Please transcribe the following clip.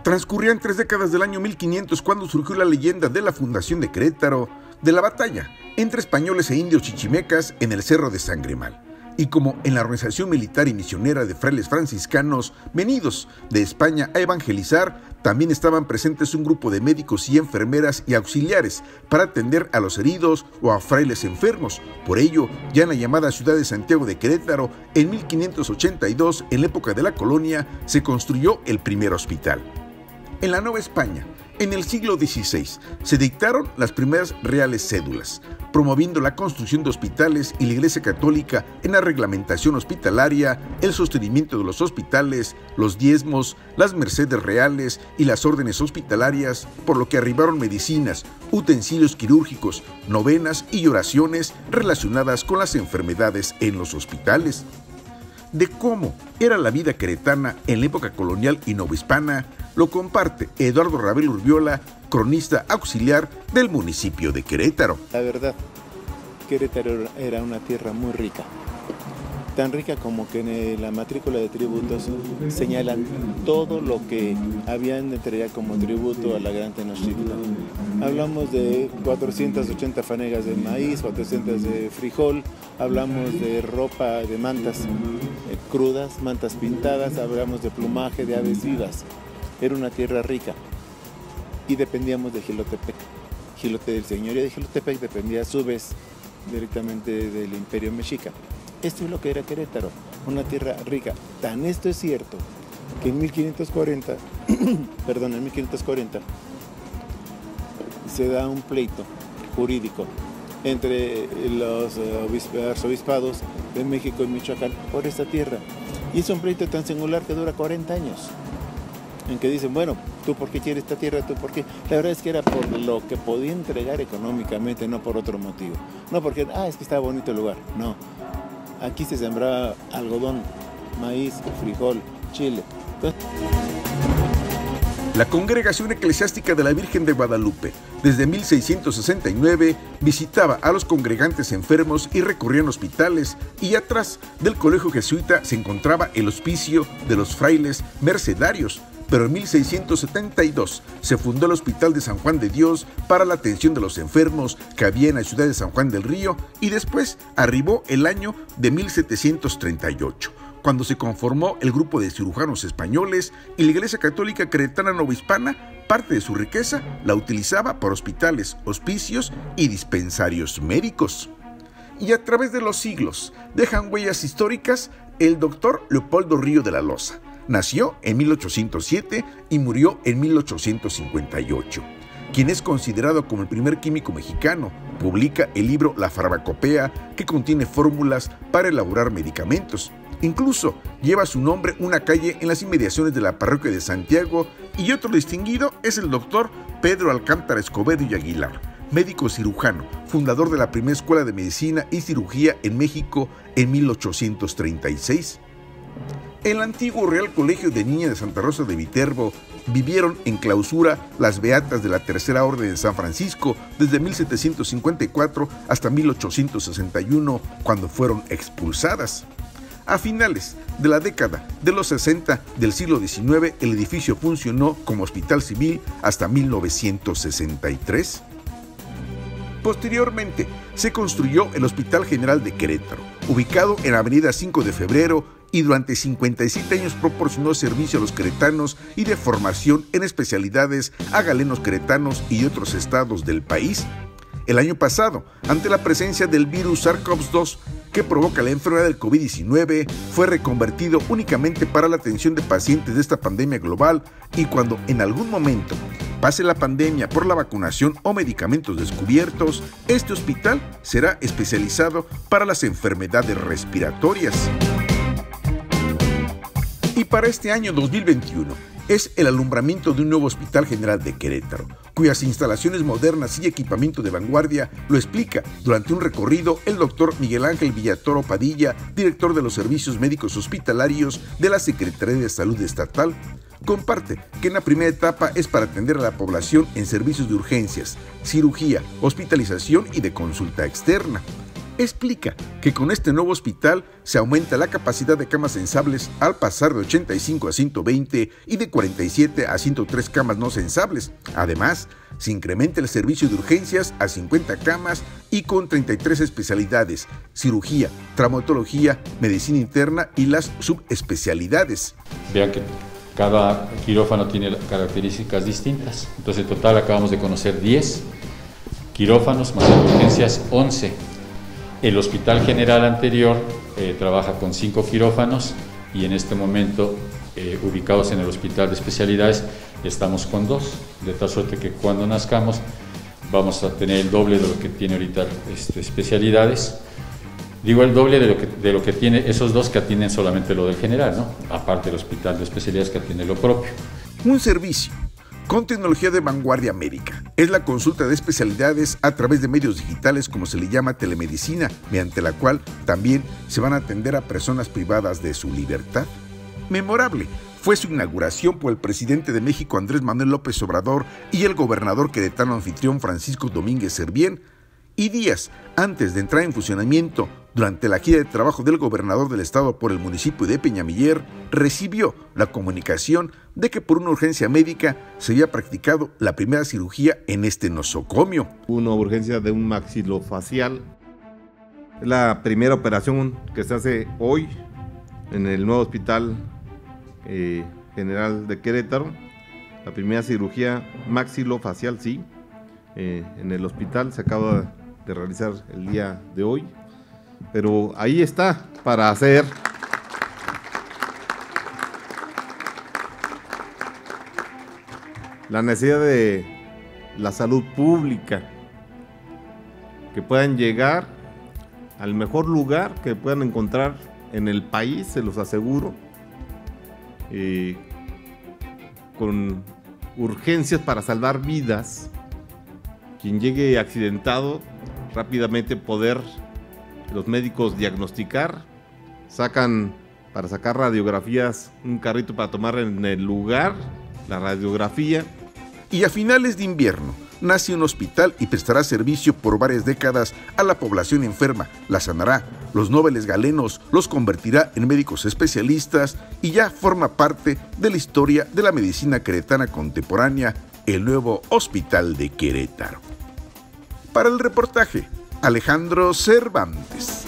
Transcurrían 3 décadas del año 1500 cuando surgió la leyenda de la fundación de Querétaro, de la batalla entre españoles e indios chichimecas en el Cerro de Sangremal. Y como en la organización militar y misionera de frailes franciscanos venidos de España a evangelizar, también estaban presentes un grupo de médicos y enfermeras y auxiliares para atender a los heridos o a frailes enfermos. Por ello, ya en la llamada ciudad de Santiago de Querétaro, en 1582, en la época de la colonia, se construyó el primer hospital. En la Nueva España, en el siglo XVI, se dictaron las primeras reales cédulas, promoviendo la construcción de hospitales y la Iglesia Católica en la reglamentación hospitalaria, el sostenimiento de los hospitales, los diezmos, las mercedes reales y las órdenes hospitalarias, por lo que arribaron medicinas, utensilios quirúrgicos, novenas y oraciones relacionadas con las enfermedades en los hospitales. De cómo era la vida queretana en la época colonial y novohispana, lo comparte Eduardo Rabel Urbiola, cronista auxiliar del municipio de Querétaro. La verdad, Querétaro era una tierra muy rica, tan rica como que en la matrícula de tributos señalan todo lo que habían de entregar como tributo a la Gran Tenochtitlan. Hablamos de 480 fanegas de maíz, 400 de frijol, hablamos de ropa, de mantas crudas, mantas pintadas, hablamos de plumaje, de aves vivas. Era una tierra rica y dependíamos de Jilotepec. Del señorío de Jilotepec dependía a su vez directamente del Imperio Mexica. Esto es lo que era Querétaro, una tierra rica. Tan esto es cierto que en 1540, se da un pleito jurídico entre los arzobispados de México y Michoacán por esta tierra. Y es un pleito tan singular que dura 40 años. En que dicen, bueno, ¿tú por qué quieres esta tierra? ¿Tú por qué? La verdad es que era por lo que podía entregar económicamente, no por otro motivo. No porque, es que está bonito el lugar. No. Aquí se sembraba algodón, maíz, frijol, chile. Entonces... La Congregación Eclesiástica de la Virgen de Guadalupe, desde 1669, visitaba a los congregantes enfermos y recorrían hospitales, y atrás del colegio jesuita se encontraba el hospicio de los frailes mercedarios. Pero en 1672 se fundó el Hospital de San Juan de Dios para la atención de los enfermos que había en la ciudad de San Juan del Río, y después arribó el año de 1738, cuando se conformó el grupo de cirujanos españoles, y la Iglesia Católica Queretana Novohispana parte de su riqueza la utilizaba para hospitales, hospicios y dispensarios médicos. Y a través de los siglos dejan huellas históricas el doctor Leopoldo Río de la Loza. Nació en 1807 y murió en 1858. Quien es considerado como el primer químico mexicano, publica el libro La Farmacopea, que contiene fórmulas para elaborar medicamentos. Incluso lleva su nombre una calle en las inmediaciones de la parroquia de Santiago, y otro distinguido es el doctor Pedro Alcántara Escobedo y Aguilar, médico cirujano, fundador de la primera escuela de medicina y cirugía en México en 1836. En el antiguo Real Colegio de Niñas de Santa Rosa de Viterbo vivieron en clausura las beatas de la Tercera Orden de San Francisco desde 1754 hasta 1861, cuando fueron expulsadas. A finales de la década de los 60 del siglo XIX, el edificio funcionó como hospital civil hasta 1963. Posteriormente, se construyó el Hospital General de Querétaro, ubicado en la avenida 5 de Febrero, y durante 57 años proporcionó servicio a los queretanos y de formación en especialidades a galenos queretanos y otros estados del país. El año pasado, ante la presencia del virus SARS-CoV-2 que provoca la enfermedad del COVID-19, fue reconvertido únicamente para la atención de pacientes de esta pandemia global, y cuando en algún momento pase la pandemia por la vacunación o medicamentos descubiertos, este hospital será especializado para las enfermedades respiratorias. Y para este año 2021 es el alumbramiento de un nuevo Hospital General de Querétaro, cuyas instalaciones modernas y equipamiento de vanguardia lo explica durante un recorrido el doctor Miguel Ángel Villatoro Padilla, director de los Servicios Médicos Hospitalarios de la Secretaría de Salud Estatal. Comparte que en la primera etapa es para atender a la población en servicios de urgencias, cirugía, hospitalización y de consulta externa. explica que con este nuevo hospital se aumenta la capacidad de camas sensables al pasar de 85 a 120 y de 47 a 103 camas no sensables. Además, se incrementa el servicio de urgencias a 50 camas y con 33 especialidades: cirugía, traumatología, medicina interna y las subespecialidades. Vean que cada quirófano tiene características distintas. Entonces, en total acabamos de conocer 10 quirófanos, más en urgencias 11. El Hospital General anterior trabaja con 5 quirófanos y en este momento, ubicados en el Hospital de Especialidades, estamos con 2, de tal suerte que cuando nazcamos vamos a tener el doble de lo que tiene ahorita especialidades. Digo el doble de lo que tiene esos 2 que atienden solamente lo del general, ¿no? Aparte del Hospital de Especialidades que atiende lo propio. Un servicio con tecnología de vanguardia médica. Es la consulta de especialidades a través de medios digitales, como se le llama telemedicina, mediante la cual también se van a atender a personas privadas de su libertad. Memorable fue su inauguración por el presidente de México, Andrés Manuel López Obrador, y el gobernador queretano anfitrión, Francisco Domínguez Servién, y días antes de entrar en funcionamiento, durante la gira de trabajo del gobernador del estado por el municipio de Peñamiller, recibió la comunicación de que por una urgencia médica se había practicado la primera cirugía en este nosocomio. Una urgencia de un maxilofacial. Es la primera operación que se hace hoy en el nuevo Hospital General de Querétaro. La primera cirugía maxilofacial, sí, en el hospital se acaba de realizar el día de hoy. Pero ahí está, para hacer la necesidad de la salud pública, que puedan llegar al mejor lugar que puedan encontrar en el país, se los aseguro, con urgencias para salvar vidas. Quien llegue accidentado, rápidamente poder los médicos diagnosticar, para sacar radiografías, un carrito para tomar en el lugar la radiografía. Y a finales de invierno nace un hospital y prestará servicio por varias décadas a la población enferma, la sanará, los nobles galenos los convertirá en médicos especialistas y ya forma parte de la historia de la medicina queretana contemporánea, el nuevo Hospital de Querétaro. Para el reportaje, Alejandro Cervantes.